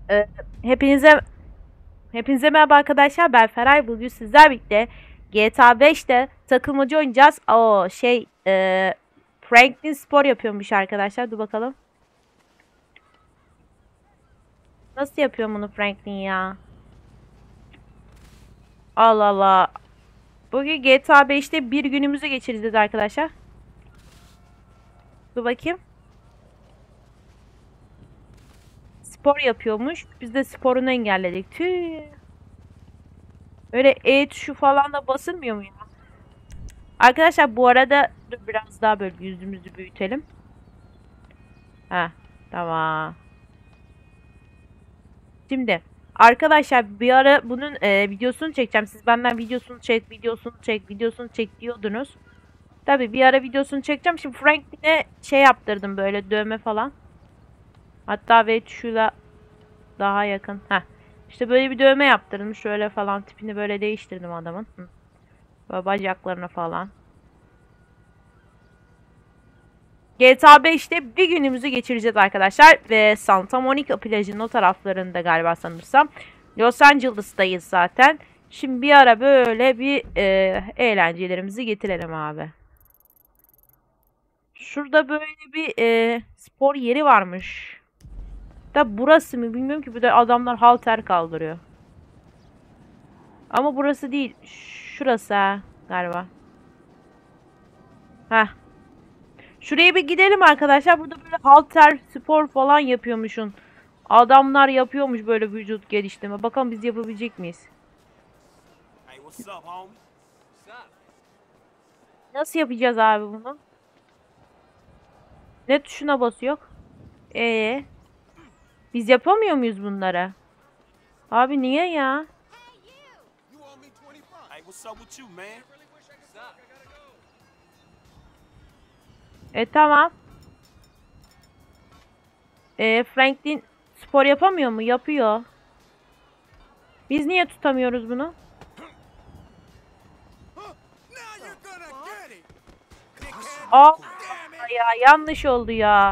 Ee, hepinize hepinize merhaba arkadaşlar. Ben Feray. Bugün sizler birlikte GTA 5'te takılmaca oynayacağız. Franklin spor yapıyormuş arkadaşlar. Dur bakalım. Nasıl yapıyor bunu Franklin ya? Allah Allah. Bugün GTA 5'te bir günümüzü geçireceğiz arkadaşlar. Dur bakayım. Spor yapıyormuş. Biz de sporunu engelledik. Tüh. Öyle E tuşu falan da basılmıyor mu ya? Arkadaşlar bu arada dur biraz daha böyle yüzümüzü büyütelim. Ha, tamam. Şimdi arkadaşlar bir ara bunun videosunu çekeceğim. Siz benden videosunu çek diyordunuz. Tabi bir ara videosunu çekeceğim. Şimdi Franklin'e şey yaptırdım böyle dövme falan. Hatta ve şuyla daha yakın. Heh. İşte böyle bir dövme yaptırdım. Şöyle falan tipini böyle değiştirdim adamın. Hı. Böyle bacaklarını falan. GTA 5'te bir günümüzü geçireceğiz arkadaşlar. Ve Santa Monica plajının o taraflarında galiba sanırsam. Los Angeles'tayız zaten. Şimdi bir ara böyle bir eğlencelerimizi getirelim abi. Şurada böyle bir spor yeri varmış. Da burası mı bilmiyorum ki. Burada adamlar halter kaldırıyor. Ama burası değil. Şurası ha, galiba. Heh. Şuraya bir gidelim arkadaşlar. Burada böyle halter spor falan yapıyormuşsun. Adamlar yapıyormuş böyle vücut geliştirme. Bakalım biz yapabilecek miyiz? Hey, what's up, homie? Nasıl yapacağız abi bunu? Ne tuşuna basıyor? Ee, biz yapamıyor muyuz bunları? Abi niye ya? Hey, what's up with you, man? Tamam. Franklin spor yapamıyor mu? Yapıyor. Biz niye tutamıyoruz bunu? Aa ya yanlış oldu ya.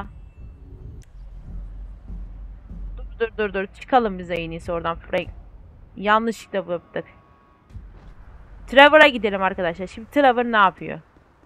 Dur. Çıkalım bize en iyisi oradan Frank. Yanlışlıkla yaptık. Trevor'a gidelim arkadaşlar. Şimdi Trevor ne yapıyor?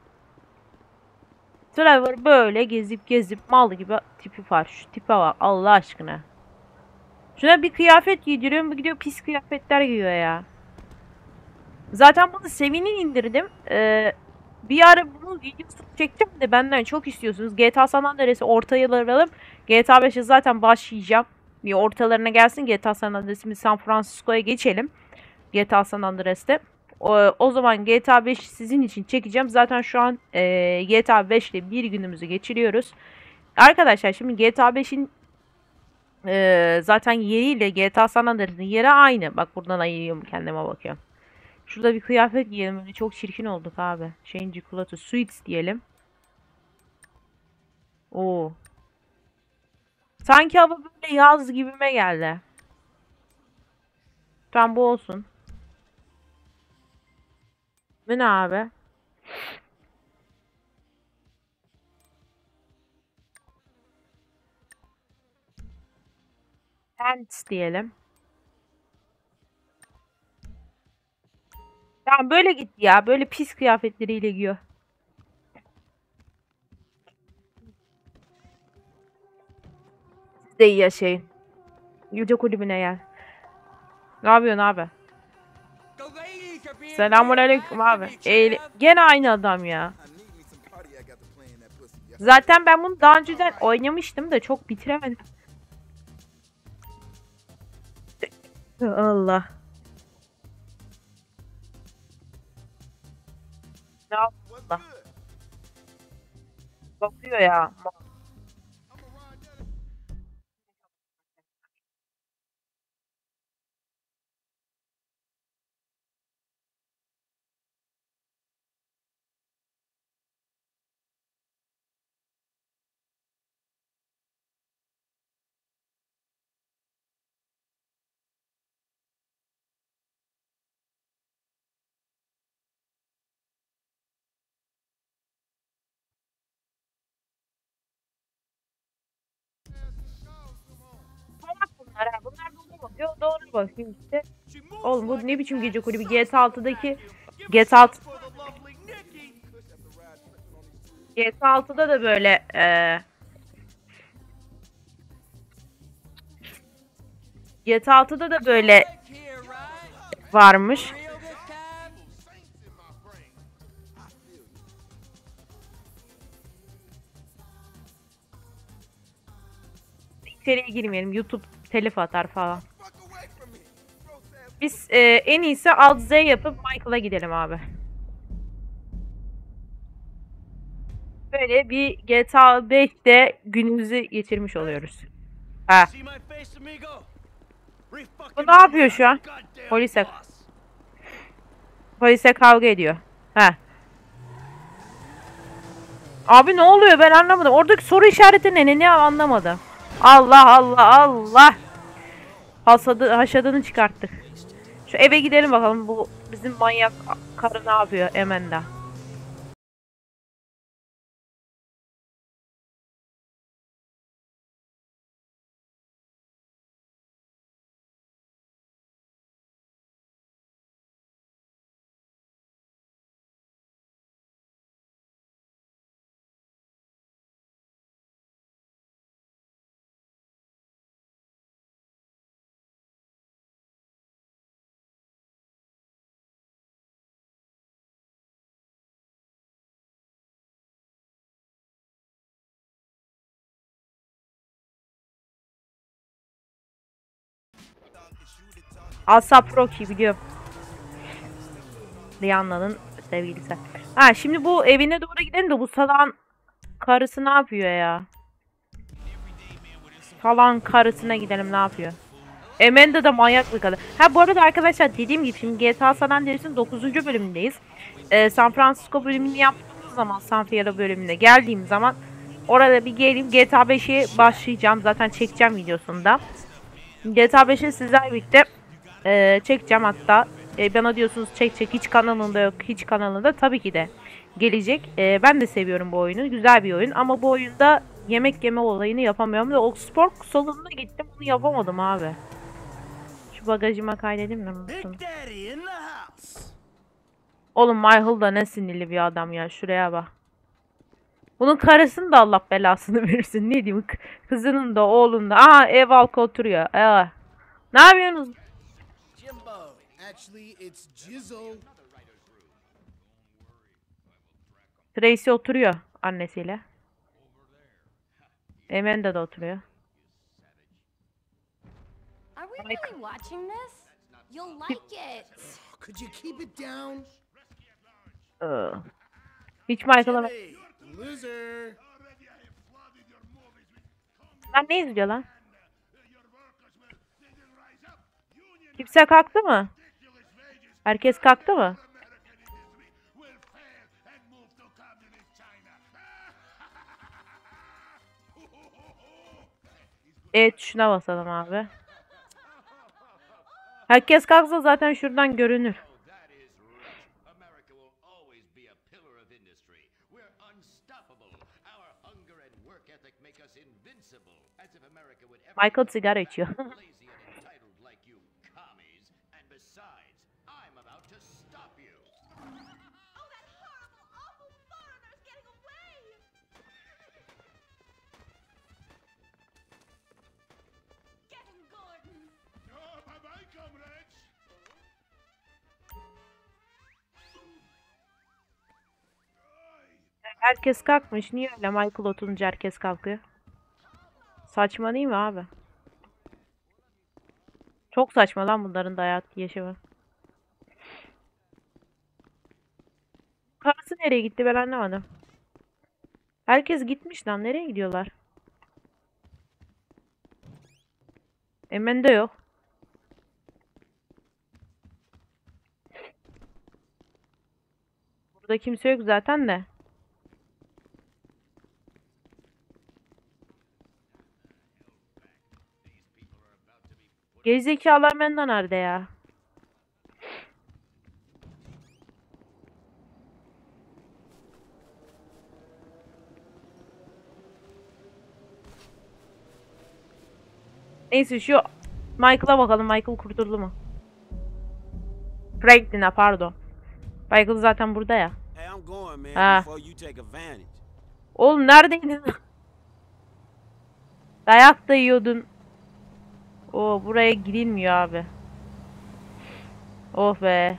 Trevor böyle gezip mal gibi tipi var. Şu tipe bak Allah aşkına. Şuna bir kıyafet giydiriyorum. Bu gidiyor pis kıyafetler giyiyor ya. Zaten bunu Sevin'in indirdim. Bir ara bunun videosunu çekeceğim de benden çok istiyorsunuz. GTA San Andreas'ı ortaya alalım. GTA 5'e zaten başlayacağım. Bir ortalarına gelsin GTA San Andreas'ı San Francisco'ya geçelim. GTA San Andreas'te. O zaman GTA 5 sizin için çekeceğim. Zaten şu an GTA 5 ile bir günümüzü geçiriyoruz. Arkadaşlar şimdi GTA 5'in zaten yeriyle GTA San Andreas'ın yeri aynı. Bak buradan ayırıyorum kendime bakıyorum. Şurada bir kıyafet giyelim. Öyle çok çirkin olduk abi. Change Clothes Suits diyelim. Oo. Sanki hava böyle yaz gibime geldi. Tam bu olsun. Bu ne abi? Pants diyelim. Tamam böyle git ya. Böyle pis kıyafetleriyle giyiyor. Siz de iyi yaşayın. Gece kulübüne gel. Ne yapıyorsun abi? Selamünaleyküm abi. Gene aynı adam ya. Zaten ben bunu daha önceden oynamıştım da çok bitiremedim. Allah. Ne Allah. Bakıyor ya. Dur bakayım işte. Oğlum bu ne biçim gece kulübü? GTA 6'da da böyle GTA 6'da da böyle varmış. İçeriye girmeyelim. YouTube telif atar falan. Biz en iyisi Alt Z yapıp Michael'a gidelim abi. Böyle bir GTA 5'te günümüzü geçirmiş oluyoruz. Ha. Bu ne yapıyor şu an? Polise kavga ediyor. Ha. Abi ne oluyor ben anlamadım. Oradaki soru işareti ne anlamadım. Allah Allah Allah. Haşadını çıkarttık. Şu eve gidelim bakalım bu bizim manyak karı ne yapıyor Amanda. Asap Rocky biliyorum. Rihanna'nın sevgilisi. Ha şimdi bu evine doğru gidelim de bu salağın karısı ne yapıyor ya? Salağın karısına gidelim ne yapıyor? Amanda da manyak bir kadın. Ha bu arada arkadaşlar dediğim gibi şimdi GTA San Andreas'ın 9. bölümündeyiz. San Francisco bölümünü yaptığımız zaman San Fierro bölümüne geldiğim zaman orada bir geleyim GTA 5'e başlayacağım. Zaten çekeceğim videosunda. GTA 5'i sizlerle birlikte çekeceğim hatta. Bana diyorsunuz çek hiç kanalında yok. Hiç kanalında tabii ki de gelecek. Ben de seviyorum bu oyunu. Güzel bir oyun ama bu oyunda yemek yeme olayını yapamıyorum. Ve Oxford salonuna gittim bunu yapamadım abi. Şu bagajıma kaydedeyim mi? Oğlum Michael da ne sinirli bir adam ya. Şuraya bak. Bunun karısını da Allah belasını versin. Ne diyeyim? Kızının da oğlunun da. Aha ev halkı oturuyor. Ne yapıyorsunuz? Tracy oturuyor annesiyle. Amanda da oturuyor. Are we really watching this? You'll like it. Could you keep it down? Hiç Michael'a bak. Loser. Lan ne izliyor lan? Kimse kalktı mı? Herkes kalktı mı? Evet şuna basalım abi. Herkes kalksa zaten şuradan görünür. Michael sigara içiyor. Herkes kalkmış. Niye öyle Michael oturunca herkes kalkıyor? Saçma değil mi abi? Çok saçma lan bunların da hayat yaşamı. Karısı nereye gitti ben anlamadım. Herkes gitmiş lan. Nereye gidiyorlar? Emen de yok. Burada kimse yok zaten de. Gerizekalılar benden nerede ya? Neyse şu Michael'a bakalım. Michael kurtuldu mu? Franklin'e pardon. Michael zaten burada ya. Hey, I'm going, man, Ah. before you take advantage. Oğlum neredeydin? Dayak da yiyordun. Oo buraya girilmiyor abi. Oh be.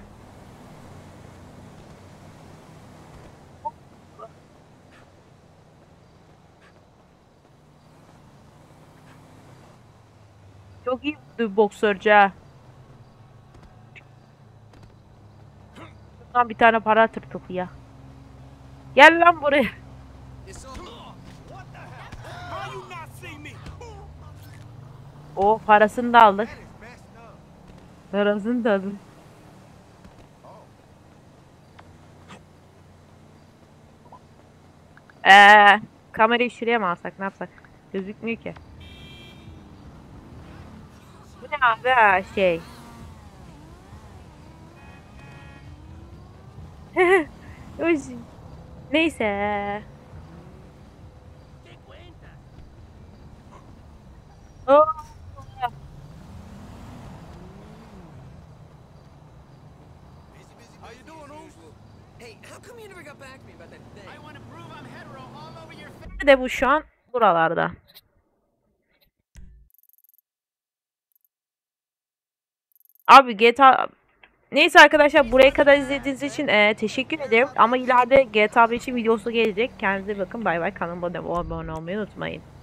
Çok iyi bir boksörcü ha. Şuradan bir tane para tırtık ya. Gel lan buraya. It's over. What the hell? How you not see me? O parasını da aldık. Parasını da aldık. Kamerayı şuraya mı alsak ne yapsak? Gözükmüyor ki. Bu ne abi ha, şey. Neyse. Oh. How you doing, Oof? Hey, how come you never got back to me about that thing? I want to prove I'm hetero all over your face. Nerede bu şu an? Buralarda. Abi GTA... Neyse arkadaşlar buraya kadar izlediğiniz için teşekkür ederim. Ama ileride GTA 5'in videosu gelecek. Kendinize bakın. Bay bay. Kanalıma abone olmayı unutmayın.